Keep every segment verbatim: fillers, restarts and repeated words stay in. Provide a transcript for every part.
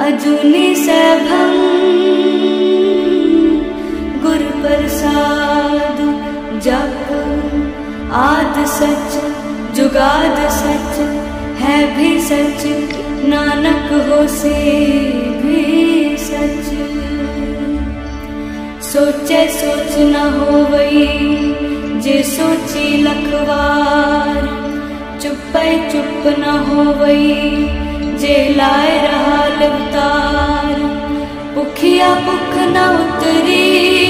अजुनि सैभं गुरु प्रसाद जप आद सच जुगाद सच है भी सच नानक होसे भी सच। सोचे सोच न होवई जे सोची लखवार चुप्पै चुप न होवई जे लाए रहा अवतार। भुखिया भुख न उतरी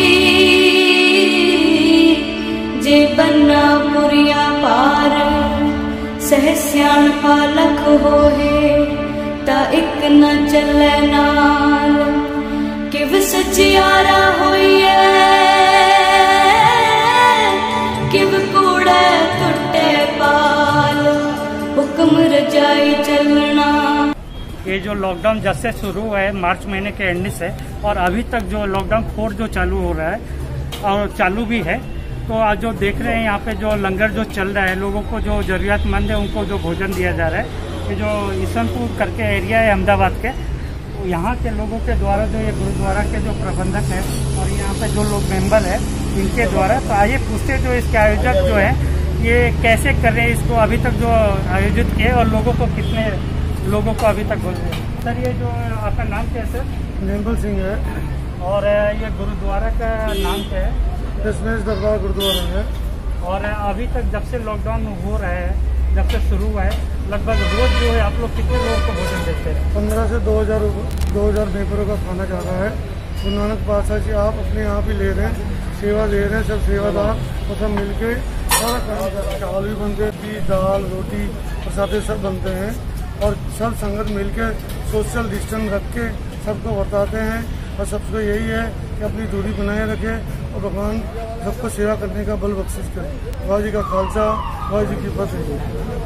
जे बन्ना पुरिया पार। सहस्यान पालक होहे ता इक न चलै नाल। किव सचियारा होइए किव कूड़े टुटे पाल। हुक्म रजाई चलना। ये जो लॉकडाउन जब से शुरू हुआ है मार्च महीने के एंड से और अभी तक जो लॉकडाउन फोर जो चालू हो रहा है और चालू भी है, तो आज जो देख रहे हैं यहाँ पे जो लंगर जो चल रहा है, लोगों को जो जरूरतमंद है उनको जो भोजन दिया जा रहा है। ये जो ईसनपुर करके एरिया है अहमदाबाद के, यहाँ के लोगों के द्वारा जो ये गुरुद्वारा के जो प्रबंधक है और यहाँ पे जो लोग मेंबर है इनके द्वारा, तो आइए पूछते जो इसके आयोजक जो है ये कैसे कर रहे हैं इसको अभी तक जो आयोजित किए और लोगों को कितने लोगों को अभी तक बोल रहे हैं। सर ये जो आपका नाम क्या है सर? निर्मल सिंह है। और ये गुरुद्वारा का नाम क्या है? दशमेश दरबार गुरुद्वारा है। और अभी तक जब से लॉकडाउन हो रहा है, जब से शुरू हुआ है, लगभग रोज जो है आप लोग कितने लोगों को भोजन देते हैं? पंद्रह से दो हजार दो हजार मेंबरों का खाना जा रहा है। गुरु नानक पातशाह जी आप अपने आप ही ले रहे हैं, सेवा ले रहे हैं, सब सेवादार और सब मिलके सारा काम कर रहे हैं। चावल भी बनते हैं, बीज दाल रोटी प्रसादे सब बनते हैं और सब संगत मिलके सोशल डिस्टेंस रख के सबको बताते हैं। और सबको यही है कि अपनी दूरी बनाए रखें और भगवान सबको सेवा करने का बल बख्शिश करें। वाह जी का खालसा, वाह जी की फतेह।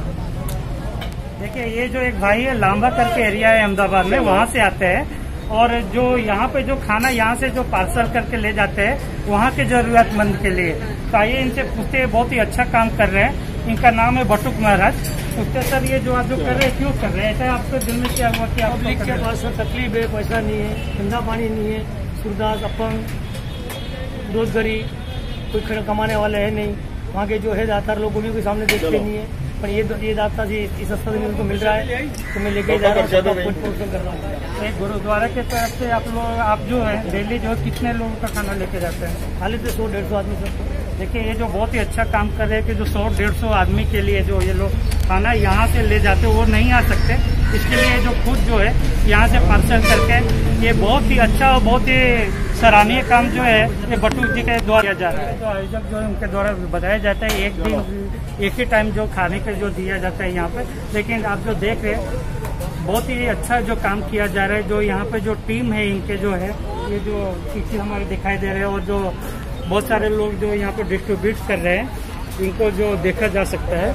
देखिए ये जो एक भाई है लांबा करके एरिया है अहमदाबाद में, वहाँ से आते हैं और जो यहाँ पे जो खाना यहाँ से जो पार्सल करके ले जाते हैं वहाँ के जरूरतमंद के लिए। तो आइए इनसे पूछते हैं, बहुत ही अच्छा काम कर रहे हैं। इनका नाम है बटुक महाराज। पूछते सर ये जो आप जो कर रहे हैं क्यों कर रहे हैं? ऐसा आपके दिल में क्या हुआ कि आप पब्लिक के पास में तकलीफ है, पैसा नहीं है, धंधा पानी नहीं है, सूरदास अपंग बेरोजगारी, कोई कमाने वाले है नहीं। वहाँ के जो है दातार लोग भी कोई सामने देखते नहीं है, पर ये ये दाता जी इस सस्ता में उनको मिल रहा है तो मैं लेके जा रहा हूँ, कर रहा हूँ। एक गुरुद्वारा के तरफ से आप लोग आप जो है डेली जो कितने लोगों का खाना लेके जाते हैं? खाली तो सौ डेढ़ सौ आदमी सब। देखिए ये जो बहुत ही अच्छा काम कर रहे हैं कि जो सौ डेढ़ सौ आदमी के लिए जो ये लोग खाना यहाँ से ले जाते वो नहीं आ सकते, इसके लिए जो खुद जो है यहाँ से पार्सल करके ये बहुत ही अच्छा और बहुत ही सराहनीय काम जो है ये बटुक जी के द्वारा किया जा रहा है। जो आयोजक जो है उनके द्वारा बताया जाता है एक दिन एक ही टाइम जो खाने के जो दिया जाता है यहाँ पे। लेकिन आप जो देख रहे हैं बहुत ही अच्छा जो काम किया जा रहा है। जो यहाँ पे जो टीम है इनके जो है ये जो पीछे हमारे दिखाई दे रहे हैं और जो बहुत सारे लोग जो यहाँ पे डिस्ट्रीब्यूट कर रहे हैं इनको जो देखा जा सकता है।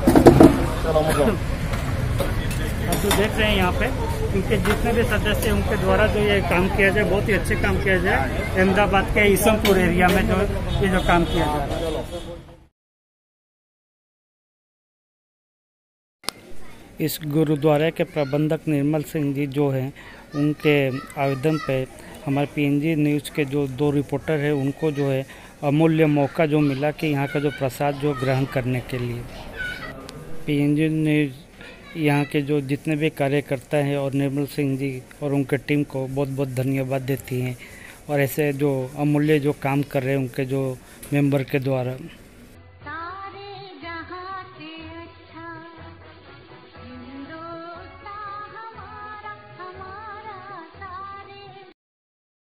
आप जो देख रहे हैं यहाँ पे इनके जितने भी सदस्य उनके द्वारा जो ये काम किया जाए बहुत ही अच्छे काम किया जाए। अहमदाबाद के ईसनपुर एरिया में जो ये जो काम किया जा रहा है। इस गुरुद्वारा के प्रबंधक निर्मल सिंह जी जो हैं उनके आवेदन पे हमारे पीएनजी न्यूज़ के जो दो रिपोर्टर हैं उनको जो है अमूल्य मौका जो मिला कि यहाँ का जो प्रसाद जो ग्रहण करने के लिए पीएनजी न्यूज़ यहाँ के जो जितने भी कार्यकर्ता हैं और निर्मल सिंह जी और उनके टीम को बहुत बहुत धन्यवाद देती हैं और ऐसे जो अमूल्य जो काम कर रहे हैं उनके जो मेंबर के द्वारा।